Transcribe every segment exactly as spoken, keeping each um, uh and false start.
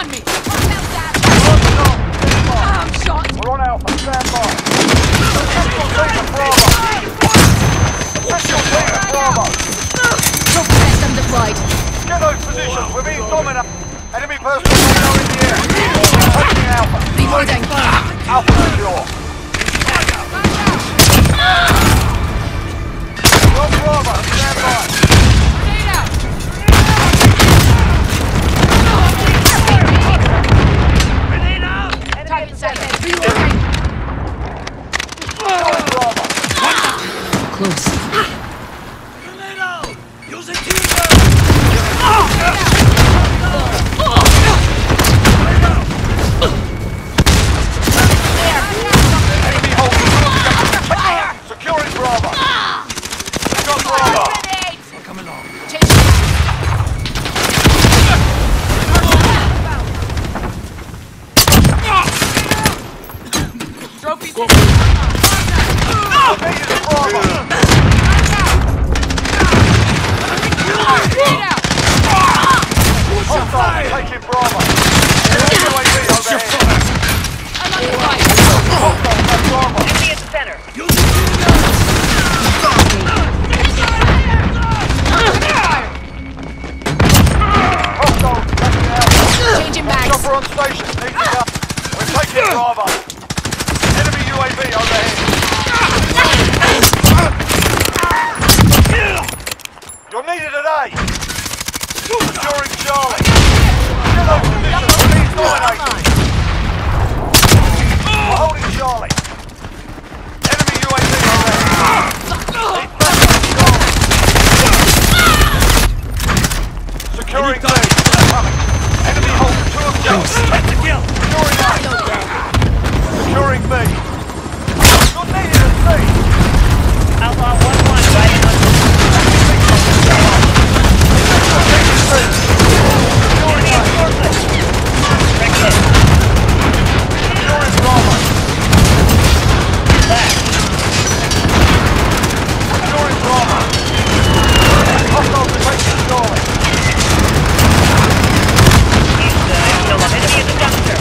on me! I'm shot! We're on Alpha, stand by. Official team at Bravo. Official team at Bravo. Test them deployed. Get those positions, we're being dominated. Enemy personnel radar in the air. Taking Alpha. Reloading. Alpha secure. We're on Bravo, stand by. Target sighted. Reloading. Close. Enemy holding. Securing Bravo. We got Bravo. Come along. Trophies. Needed Bravo. Hostile taking Bravo. U A V overhead. I'm on the right. Hostile at Bravo. Enemy at the center. Hostile taking Alpha. Changing bags. Chopper on station. Need to go. We're taking Bravo. Enemy U A V overhead. You're needed at A. Securing Charlie. Get those positions. Please dominate. We're holding Charlie. Enemy U A V overhead. Need backup Charlie. Securing B. Coming. Enemy holding two objectives. Take the kill. Securing A. Securing B. You're needed at C. Alpha one one, riding on. Enemy at Northwood. Direct hit. Securing Bravo. Back. Securing Bravo. Hostiles are taking Charlie. He's uh, still up. Enemy at the dumpster.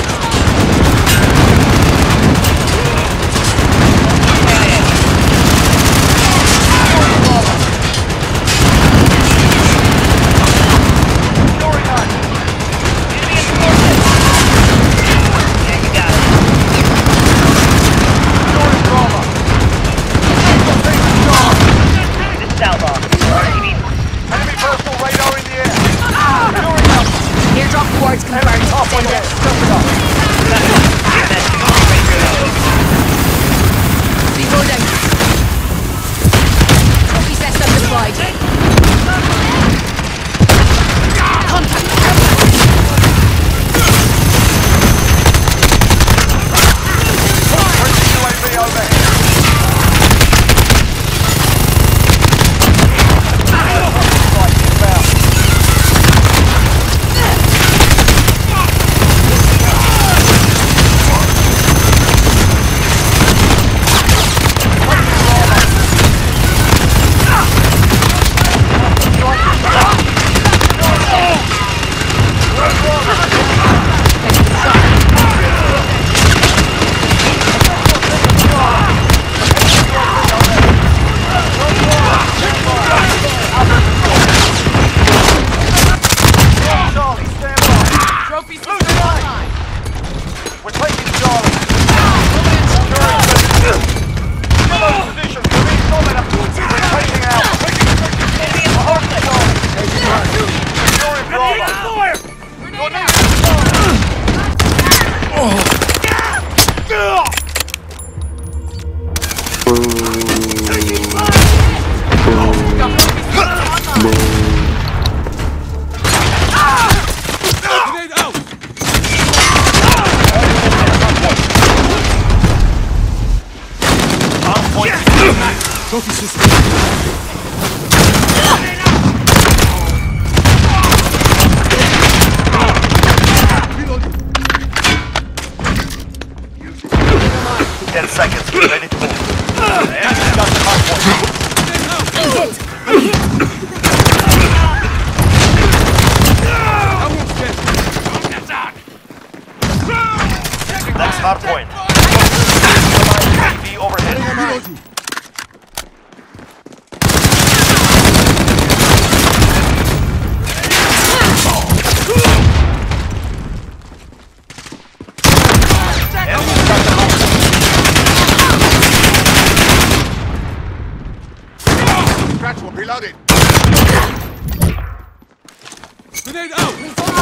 Grenade out!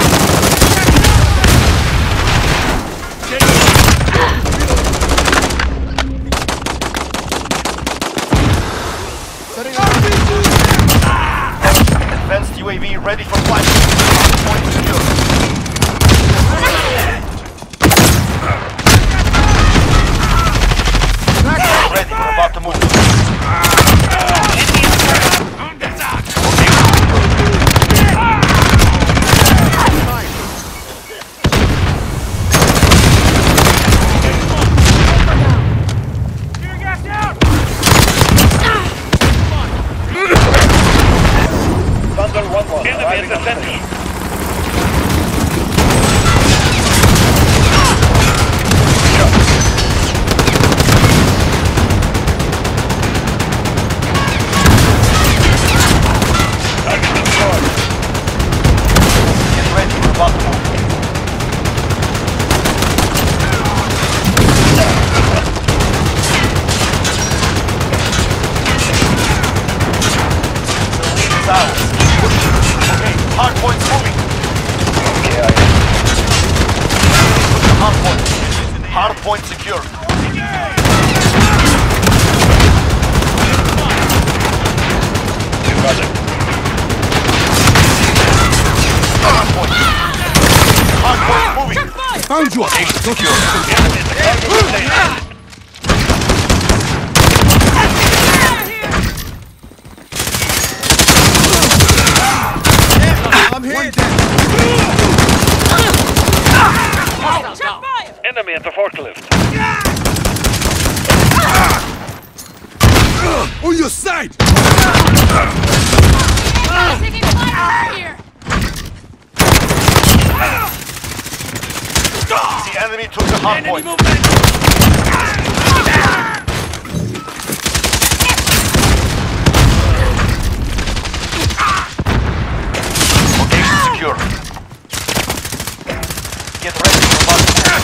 Advanced U A V ready for flight. Point secure. Ready, we're about to move. Thunder one one. Enemy at the center. Target destroyed. Get ready, we're about to move. The lead is ours. Okay, hard point's moving. Okay, I am. Hard point. Hard point secure. You got it. Hard point. Hard point moving. Found you! Secure. Enemy at the cargo container. I'm hit! Check fire! Enemy at the forklift. On your side! Taking fire here! The enemy took the hard point. Location secure. Get ready for must.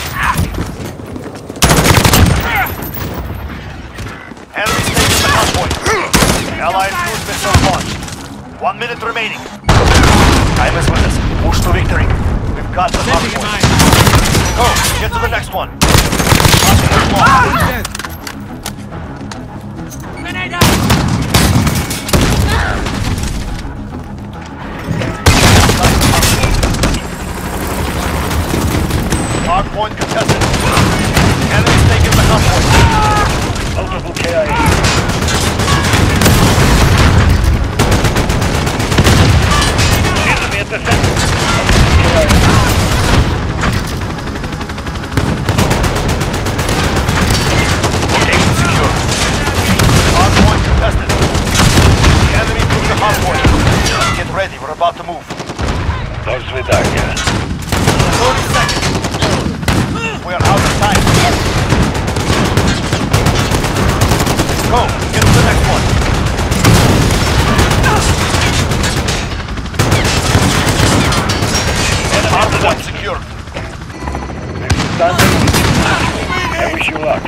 Enemy's taking the hard point. Allied cruise missile launched. One minute remaining. Time is with us. Push to victory. We've got the hard point. Go, get to the next one. Dead. Grenade out! Hard point contested. Enemy's taking the hard point. Multiple K I A. Enemy at the center. Multiple K I A. Location secure. Hard point contested. The enemy took the hard point. Get ready, we're about to move. До свидания. thirty seconds. We are out of time. Go, get to the next one. Hard point secured. Thunder. I wish you luck.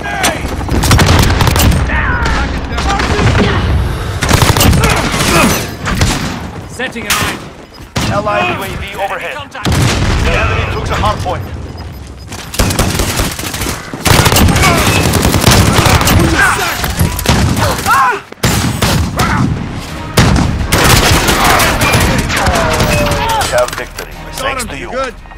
Setting a mine. Allied U A V overhead. Contact! The enemy took the hard point. We have victory. Thanks to you. Good.